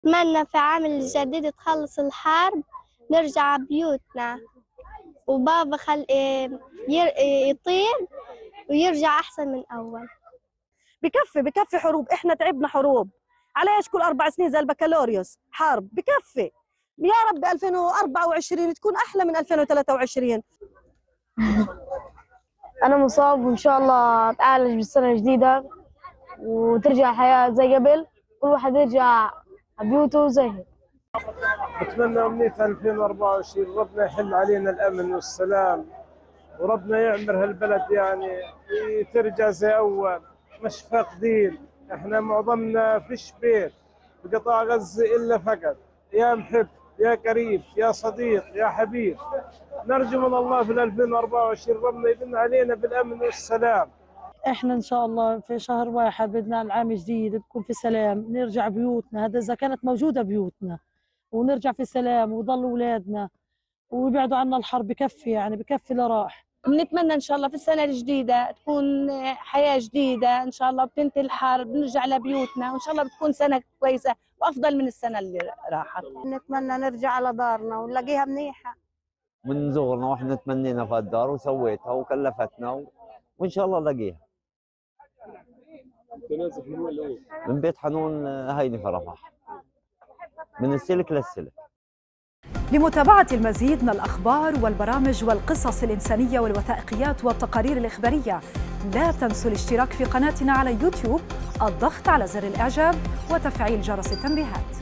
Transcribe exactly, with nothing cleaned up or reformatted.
أتمنى في عام الجديد تخلص الحرب نرجع بيوتنا، وبابا خل... ير... يطير ويرجع أحسن من أول. بكفي بكفي حروب، احنا تعبنا حروب. على ايش كل اربع سنين زي البكالوريوس حرب؟ بكفي. يا رب ألفين وأربعة وعشرين تكون احلى من ألفين وثلاثة وعشرين. انا مصاب وان شاء الله اتعالج بالسنه الجديده وترجع الحياه زي قبل، كل واحد يرجع بيوته زي هيك. أتمنى أمنية ألفين وأربعة وعشرين ربنا يحل علينا الأمن والسلام، وربنا يعمر هالبلد يعني ترجع زي أول، مش فاقدين. إحنا معظمنا فيش بيت بقطاع غزة إلا فقط. يا محب يا قريب يا صديق يا حبيب، نرجو من الله في ألفين وأربعة وعشرين ربنا يبن علينا بالأمن والسلام. احنا ان شاء الله في شهر واحد بدنا العام جديد تكون في سلام، نرجع بيوتنا، هذا اذا كانت موجوده بيوتنا، ونرجع في سلام ويضلوا اولادنا ويبعدوا عنا الحرب. بكفي يعني بكفي اللي راح. بنتمنى ان شاء الله في السنه الجديده تكون حياه جديده ان شاء الله، بتنتهي الحرب نرجع لبيوتنا، وان شاء الله بتكون سنه كويسه وافضل من السنه اللي راحت. نتمنى نرجع على دارنا ونلاقيها منيحه. من صغرنا واحنا تمنينا في الدار وسويتها وكلفتنا و... وان شاء الله نلاقيها. من بيت حنون هيني فرفح، من السلك للسلك. لمتابعة المزيد من الأخبار والبرامج والقصص الإنسانية والوثائقيات والتقارير الإخبارية، لا تنسوا الاشتراك في قناتنا على يوتيوب، الضغط على زر الإعجاب وتفعيل جرس التنبيهات.